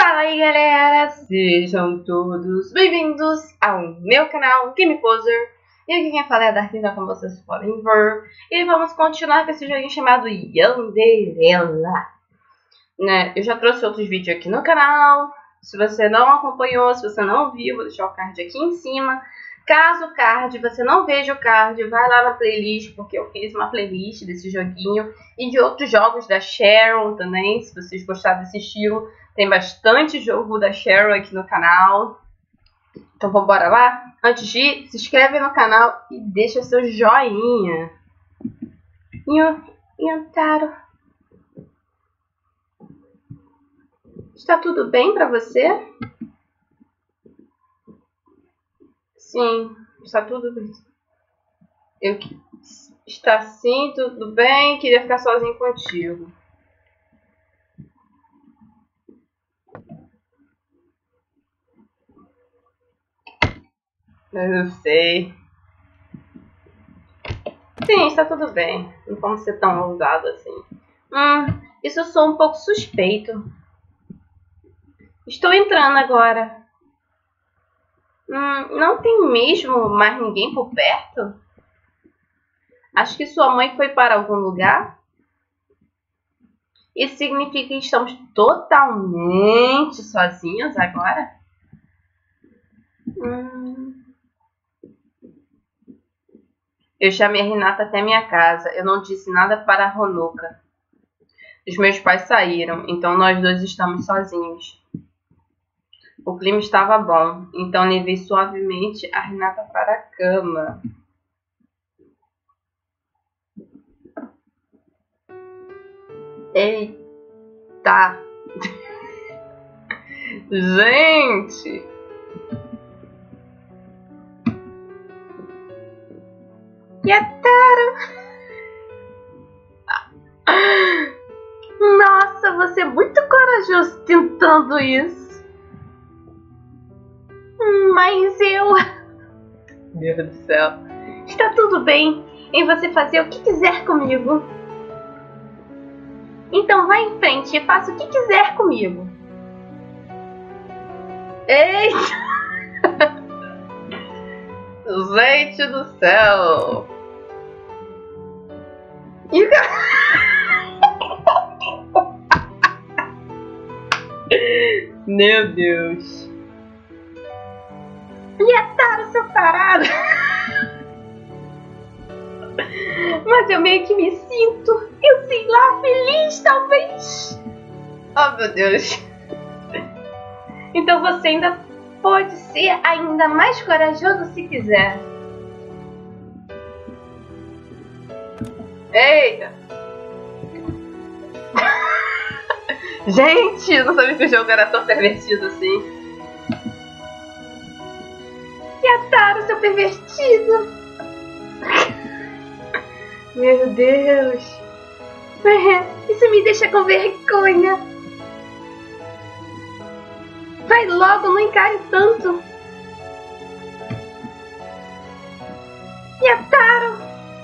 Fala aí galera, sejam todos bem-vindos ao meu canal Game Poser. E aqui quem fala é a Darkinda, como vocês podem ver. E vamos continuar com esse joguinho chamado Yandere, né? Eu já trouxe outros vídeos aqui no canal. Se você não acompanhou, se você não viu, vou deixar o card aqui em cima. Caso o card, você não veja o card, vai lá na playlist, porque eu fiz uma playlist desse joguinho e de outros jogos da Sharon também, se vocês gostaram desse estilo. Tem bastante jogo da Sharon aqui no canal. Então vamos bora lá? Antes de ir, se inscreve no canal e deixa seu joinha. Yantaro, está tudo bem pra você? Sim, está tudo bem. Está sim, tudo bem. Queria ficar sozinho contigo. Eu sei. Sim, está tudo bem. Não vamos ser tão ousado assim. Isso eu sou um pouco suspeito. Estou entrando agora. Não tem mesmo mais ninguém por perto? Acho que sua mãe foi para algum lugar. Isso significa que estamos totalmente sozinhos agora? Eu chamei a Renata até minha casa. Eu não disse nada para a Honoka. Os meus pais saíram, então nós dois estamos sozinhos. O clima estava bom, então levei suavemente a Renata para a cama. Eita! Gente! Yataro! Nossa, você é muito corajoso tentando isso. Mas eu... Meu Deus do céu. Está tudo bem em você fazer o que quiser comigo. Então vá em frente e faça o que quiser comigo. Eita! Gente do céu! Meu Deus! Yataro, seu tarado! Mas eu meio que me sinto, eu sei lá, feliz talvez. Oh meu Deus! Então você ainda pode ser ainda mais corajoso se quiser. Eita! Gente, eu não sabia que o jogo era tão pervertido assim. Yataro, seu pervertido! Meu Deus! Isso me deixa com vergonha! Vai logo, não encare tanto! Yataro!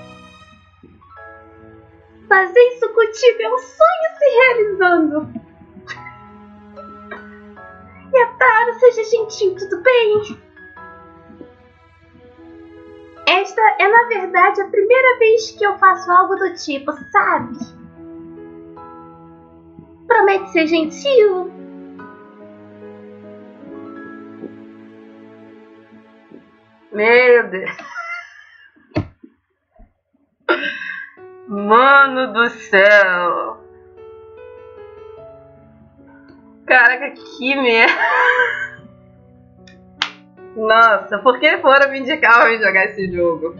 Fazer isso contigo é um sonho se realizando! Yataro, seja gentil, tudo bem? Esta é, na verdade, a primeira vez que eu faço algo do tipo, sabe? Promete ser gentil? Meu Deus! Mano do céu! Caraca, que merda! Nossa, por que foram me indicar pra jogar esse jogo?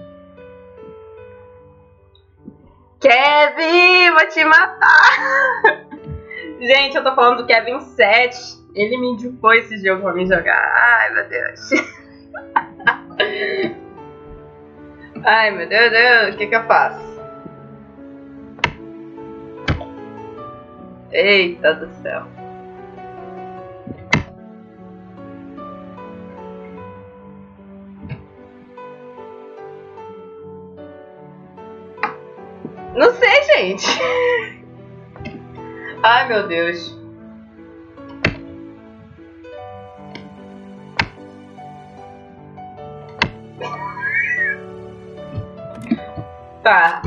Kevin, vou te matar! Gente, eu tô falando do Kevin 7. Ele me indicou esse jogo pra me jogar. Ai, meu Deus. Ai, meu Deus, o que eu faço? Eita do céu. Não sei, gente. Ai, meu Deus. Tá.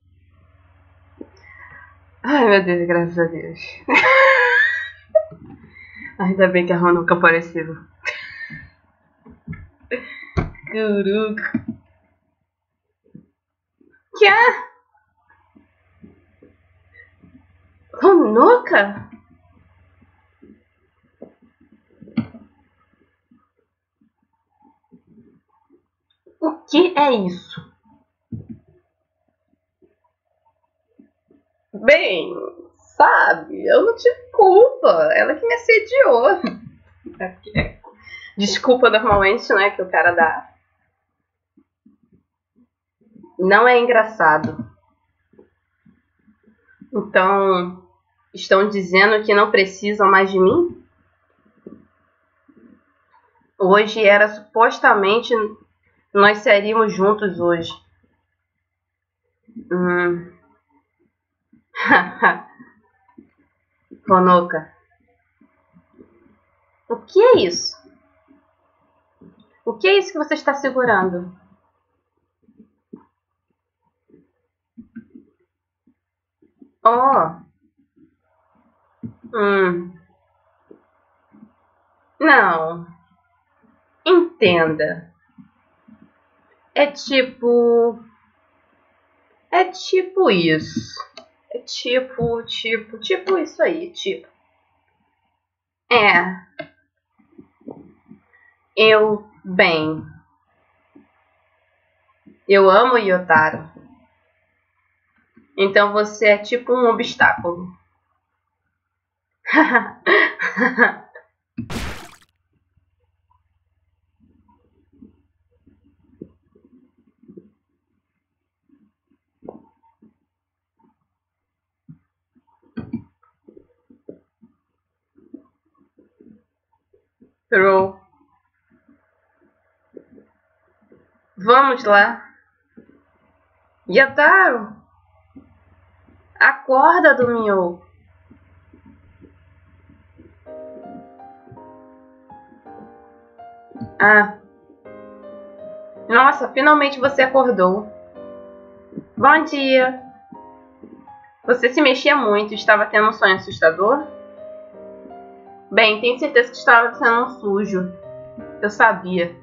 Ai, meu Deus, graças a Deus. Ainda bem que a Honoka apareceu. Curuca. Que é? Honoka? O que é isso? Bem, sabe, eu não tive culpa. Ela que me assediou. Desculpa normalmente, né, que o cara dá. Não é engraçado. Então, estão dizendo que não precisam mais de mim? Hoje era supostamente nós seríamos juntos hoje. Honoka. O que é isso? O que é isso que você está segurando? Oh. Não. Entenda. É tipo isso. É tipo isso aí, tipo. Bem. Eu amo Yotaro. Então você é tipo um obstáculo. Pro. Vamos lá. Yotaro. Acorda, Domio. Ah. Nossa, finalmente você acordou. Bom dia. Você se mexia muito. Estava tendo um sonho assustador? Bem, tenho certeza que estava sendo um sujo. Eu sabia.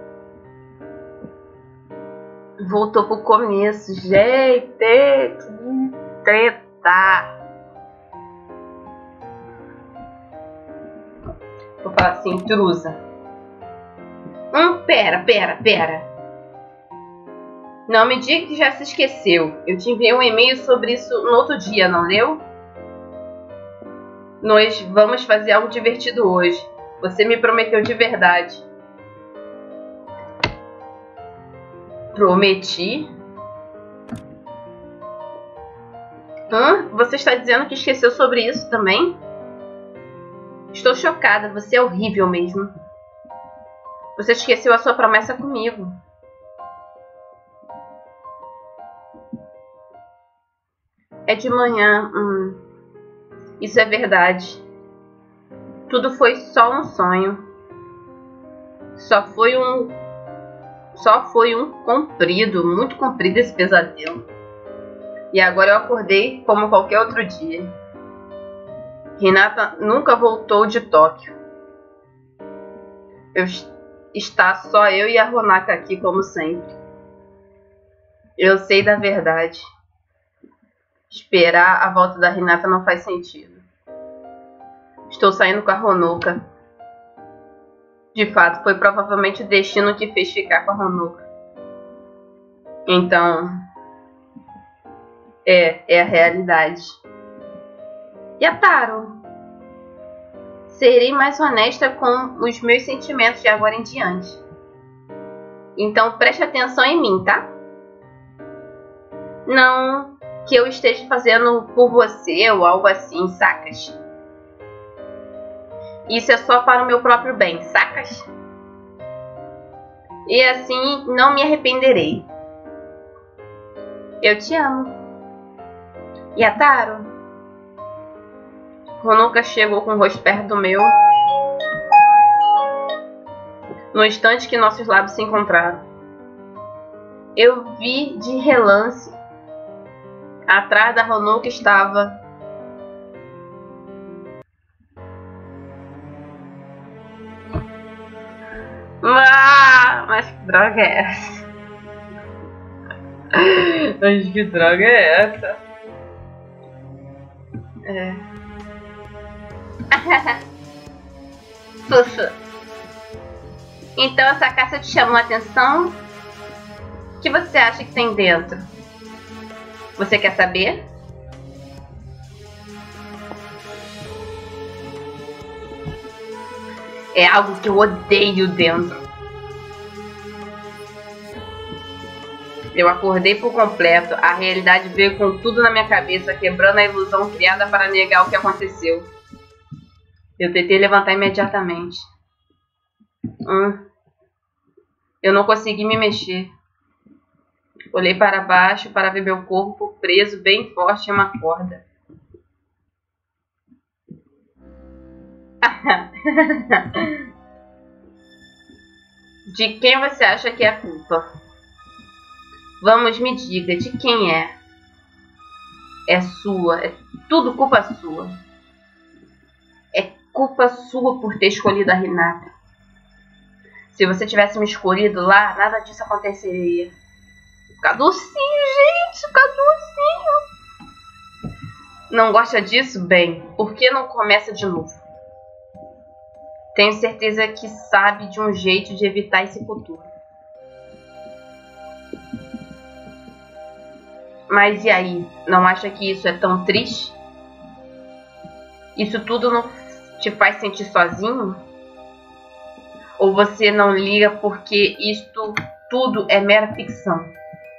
Voltou pro começo. Gente, que treta. Vou falar assim, intrusa. Pera. Não me diga que já se esqueceu. Eu te enviei um e-mail sobre isso no outro dia, não leu? Nós vamos fazer algo divertido hoje. Você me prometeu de verdade. Prometi? Você está dizendo que esqueceu sobre isso também? Estou chocada, você é horrível mesmo. Você esqueceu a sua promessa comigo. É de manhã. Isso é verdade. Tudo foi só um sonho. Só foi um comprido, muito comprido esse pesadelo. E agora eu acordei como qualquer outro dia. Hinata nunca voltou de Tóquio. Está só eu e a Honaka aqui como sempre. Eu sei da verdade. Esperar a volta da Hinata não faz sentido. Estou saindo com a Honoka. De fato, foi provavelmente o destino que fez ficar com a Honoka. Então, é a realidade. Yotaro, serei mais honesta com os meus sentimentos de agora em diante. Então preste atenção em mim, tá? Não que eu esteja fazendo por você ou algo assim, sacas? Isso é só para o meu próprio bem, sacas? E assim não me arrependerei. Eu te amo. Yotaro. Honoka chegou com o rosto perto do meu. No instante que nossos lábios se encontraram. Eu vi de relance Atrás da Honoka estava... mas que droga é essa? Mas que droga é essa? Fufu. Então essa caixa te chamou a atenção? O que você acha que tem dentro? Você quer saber? É algo que eu odeio dentro. Eu acordei por completo. A realidade veio com tudo na minha cabeça, quebrando a ilusão criada para negar o que aconteceu. Eu tentei levantar imediatamente. Eu não consegui me mexer. Olhei para baixo para ver meu corpo preso bem forte em uma corda. De quem você acha que é a culpa? Vamos, me diga, de quem é? É sua, é tudo culpa sua. É culpa sua por ter escolhido a Hinata. Se você tivesse me escolhido lá, nada disso aconteceria. Caducinho, gente, caducinho. Não gosta disso? Bem, por que não começa de novo? Tenho certeza que sabe de um jeito de evitar esse futuro. Mas e aí? Não acha que isso é tão triste? Isso tudo não te faz sentir sozinho? Ou você não liga porque isto tudo é mera ficção?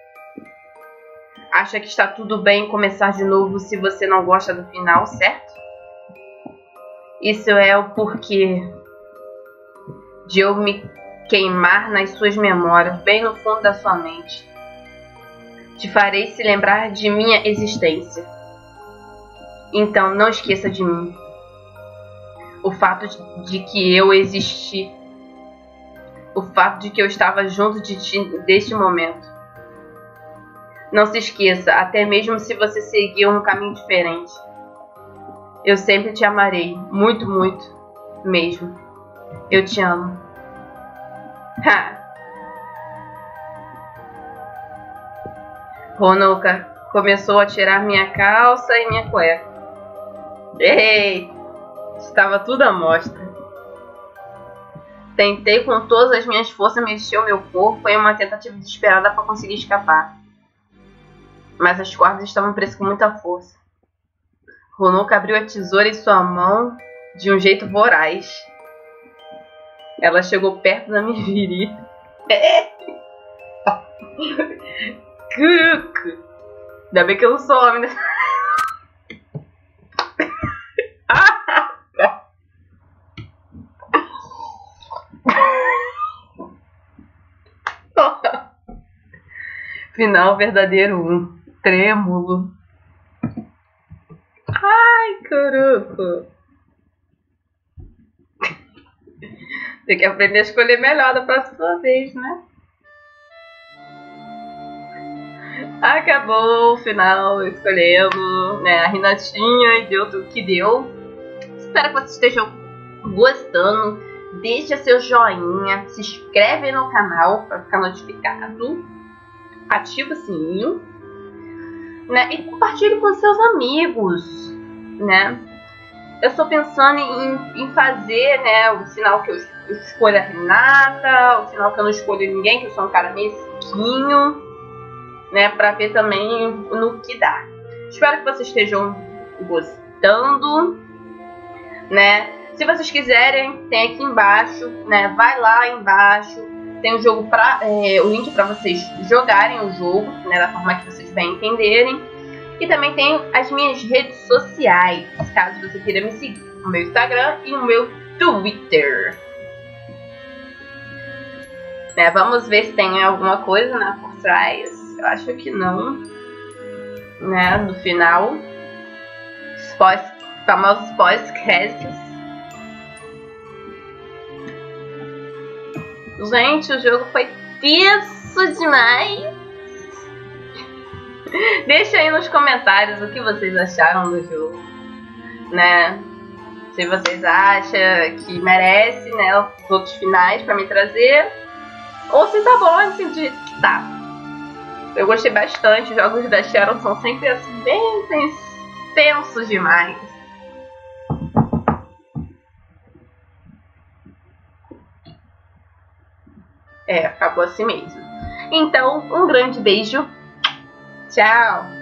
Acha que está tudo bem começar de novo se você não gosta do final, certo? Isso é o porquê de eu me queimar nas suas memórias, bem no fundo da sua mente. Te farei se lembrar de minha existência. Então não esqueça de mim. O fato de que eu existi. O fato de que eu estava junto de ti neste momento. Não se esqueça, até mesmo se você seguir um caminho diferente. Eu sempre te amarei. Muito, muito mesmo. Eu te amo. Ha! Honoka começou a tirar minha calça e minha cueca. Ei! Estava tudo à mostra. Tentei com todas as minhas forças mexer o meu corpo em uma tentativa desesperada para conseguir escapar. Mas as cordas estavam presas com muita força. Honoka abriu a tesoura em sua mão de um jeito voraz. Ela chegou perto da minha virilha. Curuco! Ainda bem que eu não sou homem, né? Final verdadeiro 1. Trêmulo. Ai, curuco! Tem que aprender a escolher melhor da próxima vez, né? Acabou o final, escolhendo, né, a Hinatinha e deu tudo que deu. Espero que vocês estejam gostando. Deixa seu joinha, se inscreve no canal para ficar notificado, ativa o sininho, né, e compartilhe com seus amigos, né. Eu estou pensando em fazer, né, o sinal que eu escolho a Hinata, o sinal que eu não escolho ninguém, que eu sou um cara mesquinho, né, pra ver também no que dá. Espero que vocês estejam gostando, né. Se vocês quiserem, tem aqui embaixo, né, vai lá embaixo, tem o jogo o link para vocês jogarem o jogo, né, da forma que vocês bem entenderem. E também tem as minhas redes sociais, caso você queira me seguir, o meu Instagram e o meu Twitter. Né, vamos ver se tem alguma coisa, né, por trás. Eu acho que não, né, no final, famosos pós-créditos. Gente, o jogo foi tenso demais. Deixa aí nos comentários o que vocês acharam do jogo, né? Se vocês acham que merece, né, os outros finais pra me trazer, ou se tá bom assim do jeito que tá. Eu gostei bastante, os jogos da Sharon são sempre assim, bem tensos demais. Acabou assim mesmo. Então, um grande beijo. Tchau!